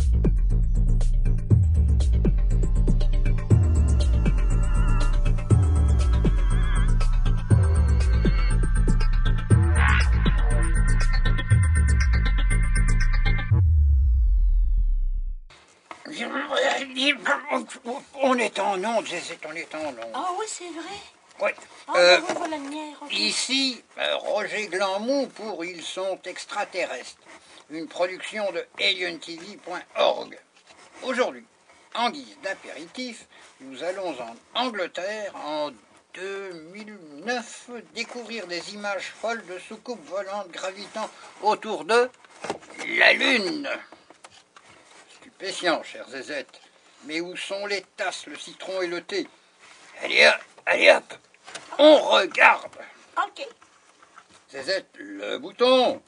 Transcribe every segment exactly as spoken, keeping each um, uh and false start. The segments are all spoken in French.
On est en onde, on est en onde. Ah oui, c'est vrai. Oui. Ah, Euh, ben, voilà la lumière. Okay. Ici, euh, Roger Glanmou pour Ils sont extraterrestres, une production de alien T V point org. Aujourd'hui, en guise d'apéritif, nous allons en Angleterre en deux mille neuf découvrir des images folles de soucoupes volantes gravitant autour de la Lune. Stupéfiant, chers zézettes. Mais où sont les tasses, le citron et le thé? Allez hop, allez hop, on regarde. Ok. Zézette, le bouton.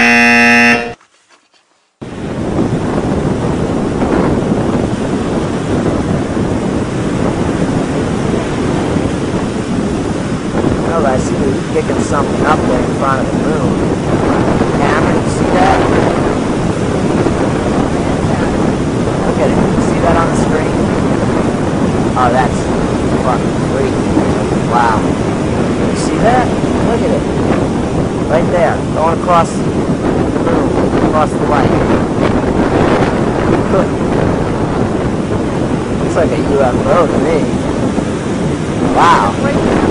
Well, I see that he's kicking something up there in front of the moon. Cameron, you see that? Look at it. You see that on the screen? Oh, that's fucking freaky. Wow. You see that? Look at it. Right there. Going across the moon. Across the light. Good. Looks like a U F O to me. Wow.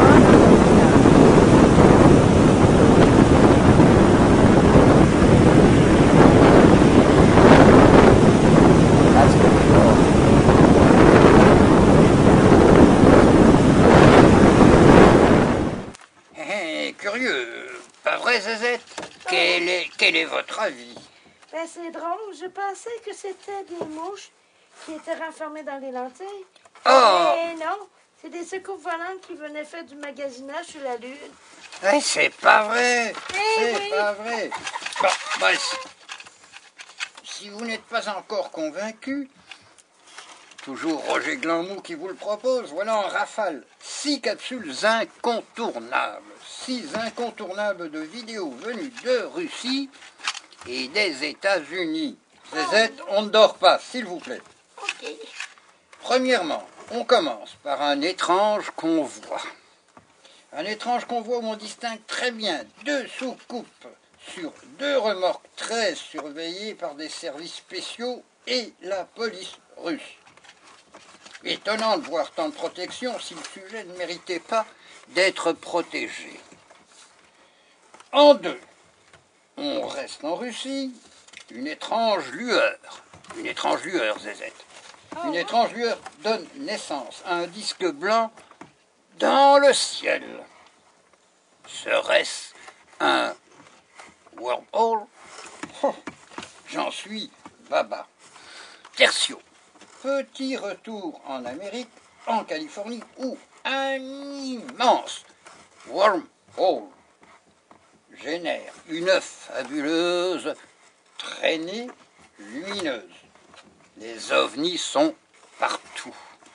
Curieux, pas vrai, Zézette? Quel est, quel est votre avis? Ben, c'est drôle. Je pensais que c'était des mouches qui étaient renfermées dans les lentilles. Oh! Mais non, c'est des secours volantes qui venaient faire du magasinage sur la Lune. Eh, c'est pas vrai! Eh C'est oui. pas vrai! Bon, ben, si vous n'êtes pas encore convaincu, toujours Roger Glanmou qui vous le propose, voilà en rafale six capsules incontournables. Six incontournables de vidéos venues de Russie et des États-Unis. Zézette, on ne dort pas, s'il vous plaît. Ok. Premièrement, on commence par un étrange convoi. Un étrange convoi où on distingue très bien deux soucoupes sur deux remorques très surveillées par des services spéciaux et la police russe. Étonnant de voir tant de protection si le sujet ne méritait pas d'être protégé. En deux, on reste en Russie, une étrange lueur, une étrange lueur, Zézette, une étrange lueur donne naissance à un disque blanc dans le ciel. Serait-ce un wormhole? Oh, j'en suis baba. Tertio. Petit retour en Amérique, en Californie, où un immense wormhole génère une fabuleuse traînée lumineuse. Les ovnis sont partout.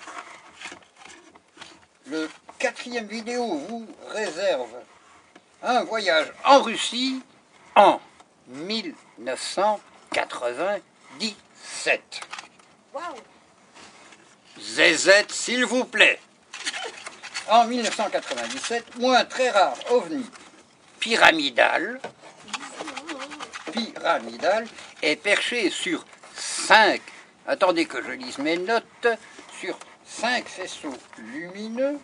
Le quatrième vidéo vous réserve un voyage en Russie en mille neuf cent quatre-vingt-dix-sept. Wow. Zézette, s'il vous plaît. En mille neuf cent quatre-vingt-dix-sept, où un très rare ovni pyramidal, pyramidal est perché sur cinq, attendez que je lise mes notes, sur cinq faisceaux lumineux.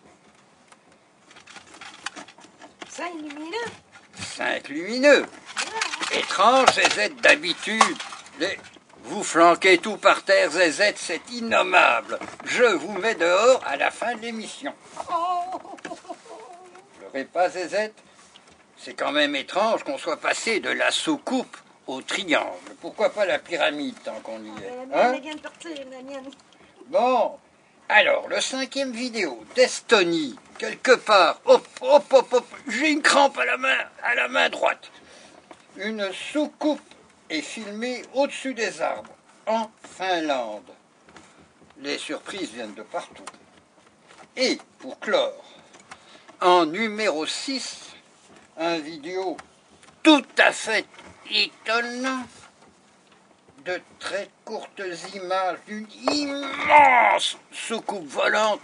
Cinq lumineux. Cinq lumineux. Étrange, Zézette, d'habitude. Les... Vous flanquez tout par terre, Zézette, c'est innommable. Je vous mets dehors à la fin de l'émission. Oh. Pleurez pas, Zézette. C'est quand même étrange qu'on soit passé de la soucoupe au triangle. Pourquoi pas la pyramide tant qu'on y est, La mienne, hein? elle vient de partir, la mienne. Bon, alors, le cinquième vidéo d'Estonie, quelque part, hop, hop, hop, hop, j'ai une crampe à la main, à la main droite. Une soucoupe est filmée au-dessus des arbres, en Finlande. Les surprises viennent de partout. Et, pour clore, en numéro six, un vidéo tout à fait étonnant de très courtes images d'une immense soucoupe volante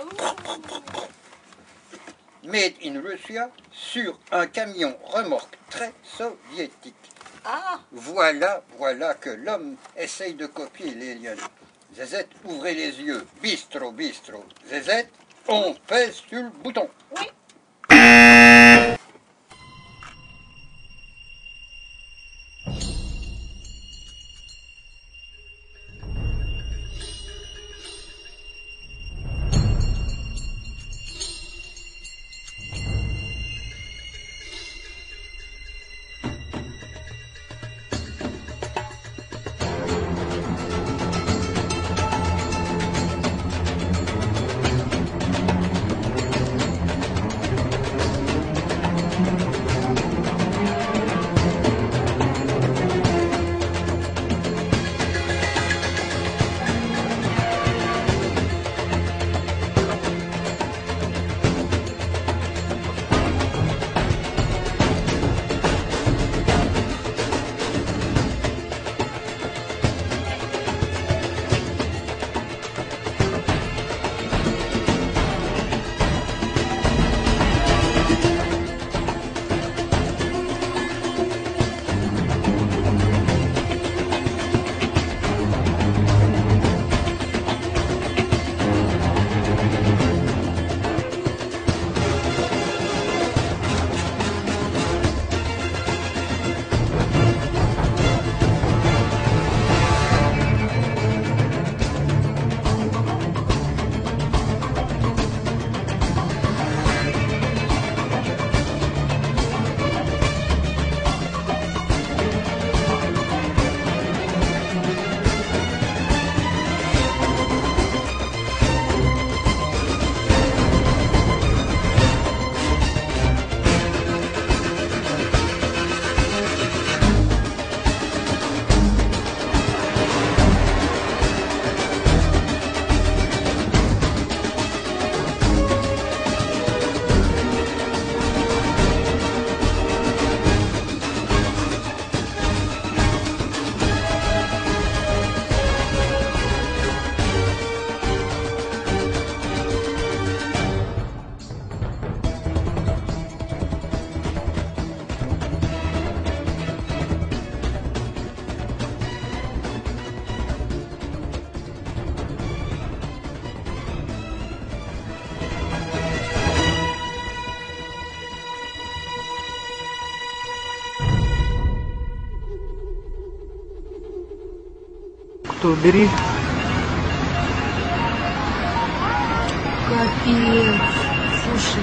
made in Russia sur un camion remorque très soviétique. Ah, Voilà, voilà que l'homme essaye de copier l'alien. Zézette, ouvrez les yeux. Bistro, bistro. Zézette, on pèse sur le bouton. oui. Кто, бери. Капец. Слушай.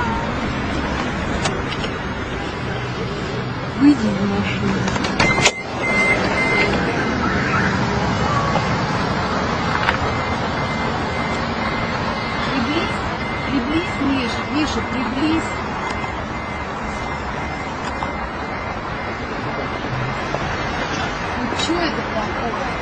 Выйди из машины. Приблизь. Приблизь, Миша. Миша, приблизь. Ну что это такое?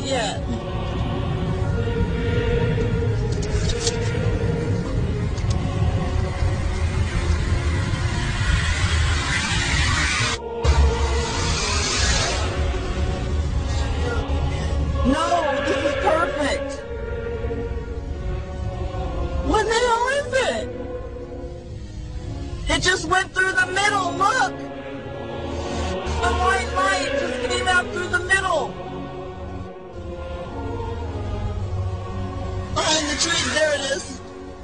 yet. No, this is perfect. What the hell is it? It just went through the middle, look! The white light just came out through the middle. Behind the trees, there it is.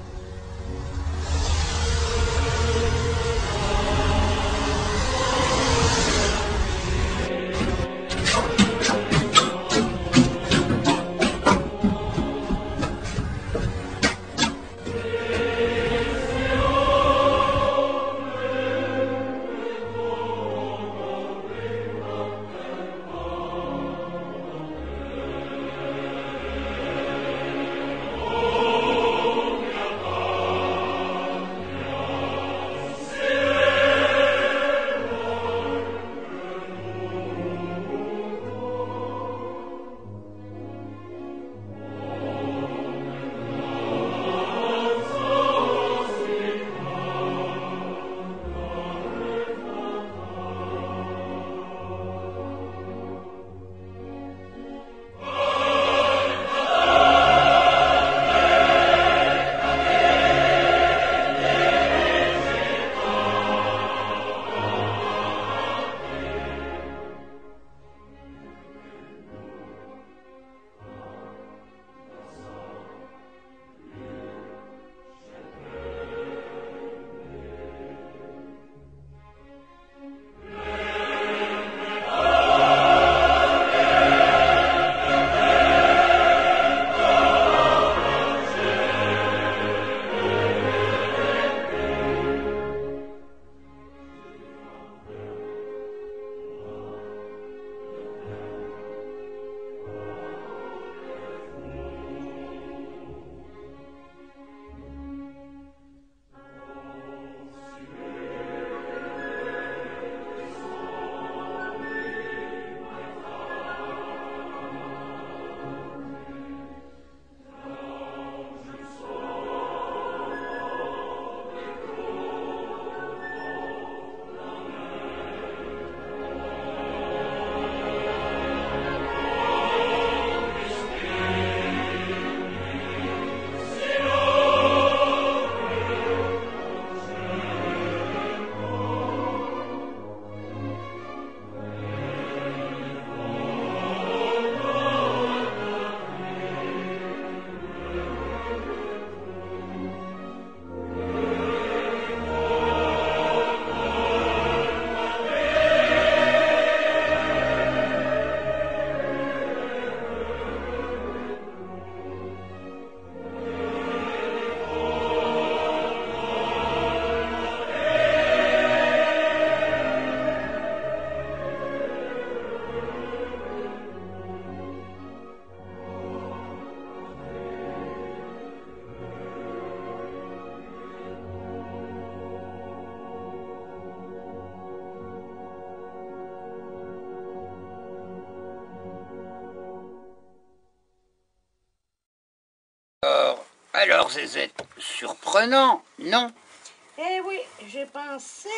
Alors, Zézette, surprenant, non? Eh oui, j'ai pensé.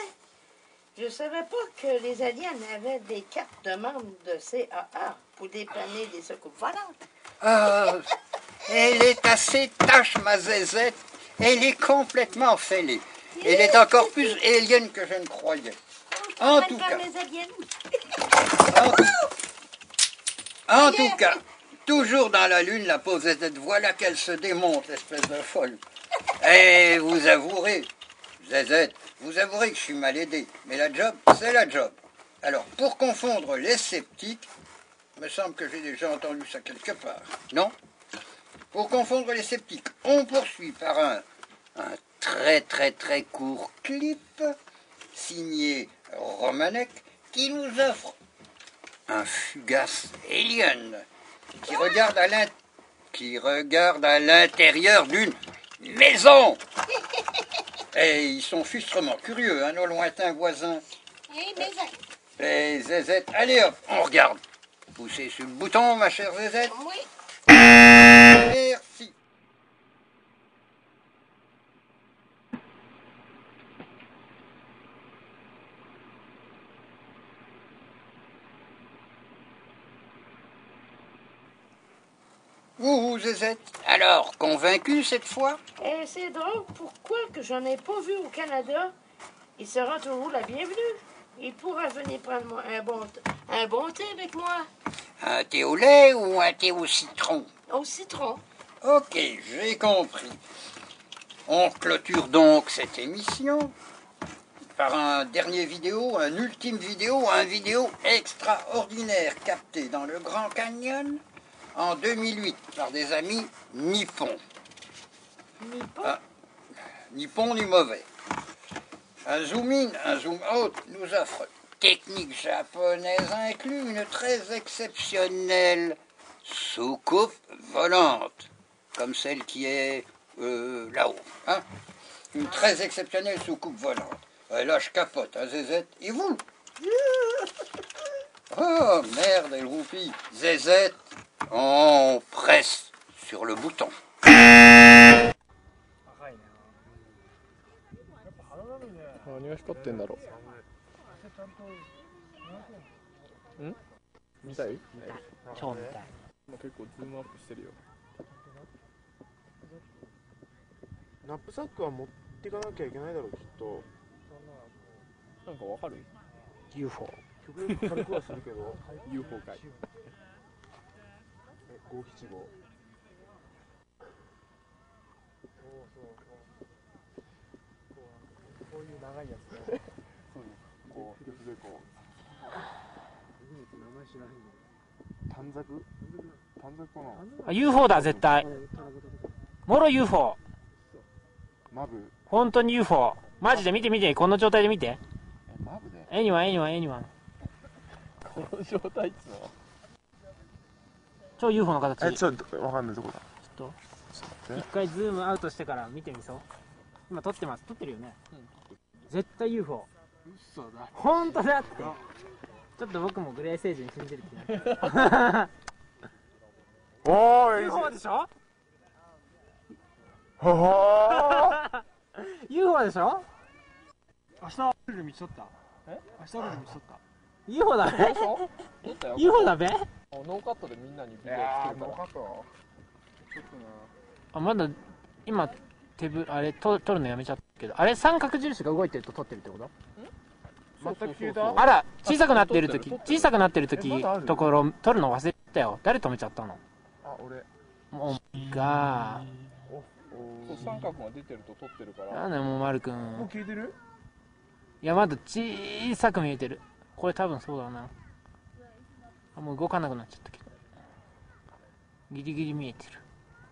Je savais pas que les aliens avaient des cartes de membres de C A A pour dépanner des secours volantes. Ah, elle est assez tâche, ma Zézette. Elle est complètement fêlée. Elle est encore plus alien que je ne croyais. En tout cas, en tout, en tout cas, toujours dans la lune, la pauvre Zézette, voilà qu'elle se démonte, espèce de folle. Et vous avouerez, Zézette, vous avouerez que je suis mal aidé, mais la job, c'est la job. Alors, pour confondre les sceptiques, il me semble que j'ai déjà entendu ça quelque part, non? Pour confondre les sceptiques, on poursuit par un, un très très très court clip signé Romanek qui nous offre un fugace alien qui regarde à l'in- qui regarde à l'intérieur d'une maison. Et ils sont fustrement curieux, hein, nos lointains voisins. Oui, maison. Les zézettes, allez hop, on regarde. Poussez sur le bouton, ma chère Zézette. Oui. Merci. Ouh, Zézette, alors, convaincu cette fois? Et c'est drôle, pourquoi que je n'ai pas vu au Canada? Il sera toujours la bienvenue. Il pourra venir prendre moi un bon, un bon thé avec moi. Un thé au lait ou un thé au citron? Au citron. Ok, j'ai compris. On clôture donc cette émission par un dernier vidéo, un ultime vidéo, un vidéo extraordinaire capté dans le Grand Canyon en deux mille huit par des amis nippons. Nippon. Ah, ni bon ni mauvais. Un zoom in, un zoom out nous offre, technique japonaise inclus, une très exceptionnelle soucoupe volante, comme celle qui est euh, là-haut. Hein? Une très exceptionnelle soucoupe volante. Euh, là, je capote, hein, Zézette. Et vous? Oh, merde, elle roupille. Zézette, on presse sur le bouton. 何が光ってんだろう。ん？見たい？ 超見たい。 もう結構ズームアップしてるよ。 ナップサックは持っていかなきゃいけないだろうきっと。 なんかわかる？ ユーフォー。 極力軽くはするけど。 ユーフォー かい。 え、ご七五。こういう長いやつね。そうね。こう、でこう。名前知らへんの。短冊？短冊かな。 あ、ユーフォー だ絶対。もろ ユーフォー。 マブ。 本当に ユーフォー。マジで見て見て、この状態で見て。 え、マブで。 エニワンエニワンエニワン。 この状態っつうのは。 超 ユーフォー の形。 え、ちょっとわかんないどこだ。 ちょっと一回ズームアウトしてから見てみそう。今撮ってます。撮ってるよね。うん、絶対 ユーフォー。 嘘だ。 本当だって。ちょっと僕もグレー星人信じる気になる。 おーい。 ユーフォー でしょ？ はユーフォー でしょ？ 明日ルル見ちゃった。え？明日ルル見ちゃった。 ユーフォー だべ？ 撮ったよ。 ユーフォー だべ？ ノーカットでみんなにビデオ作るから。 ノーカット。ちょっとな。 あ、まだ今手ぶあれと撮るのやめちゃったけど、あれ三角印が動いてると撮ってるってこと？ 全く消えた。 あら、小さくなってる時、小さくなってる時ところ撮るの忘れたよ。誰止めちゃったの？ あ、俺。 もうがそう三角が出てると撮ってるから。 なんだよもう丸くん。 もう消えてる？ いやまだ小さく見えてる。これ多分そうだな。あ、もう動かなくなっちゃったけど。ギリギリ見えてる。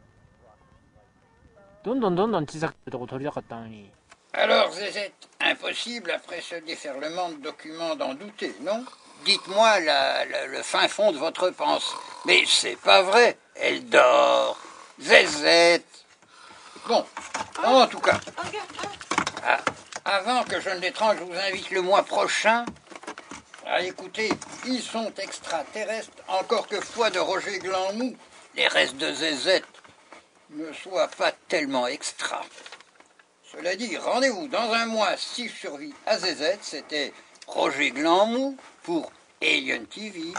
どんどんどんどん小さくとこ撮りたかったのに。 Alors, Zézette, impossible après ce déferlement de documents d'en douter, non? Dites-moi la, la, le fin fond de votre pensée. Mais c'est pas vrai, elle dort. Zézette. Bon, en tout cas, ah, avant que je ne l'étrange, je vous invite le mois prochain à écouter Ils sont extraterrestres, encore que foi de Roger Glanmou, les restes de Zézette ne soient pas tellement extra. Cela dit, rendez-vous dans un mois si je survis à Zézette. C'était Roger Glanmou pour Alien T V.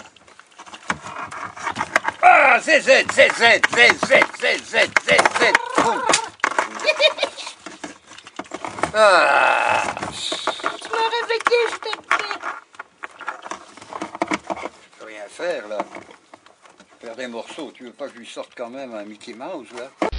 Ah, Zézette, Zézette, Zézette, Zézette, Zézette. Boum. Ah. Tu m'as réveillé, je t'ai pris. Je peux rien faire là. Je perds des morceaux. Tu veux pas que je lui sorte quand même un Mickey Mouse là?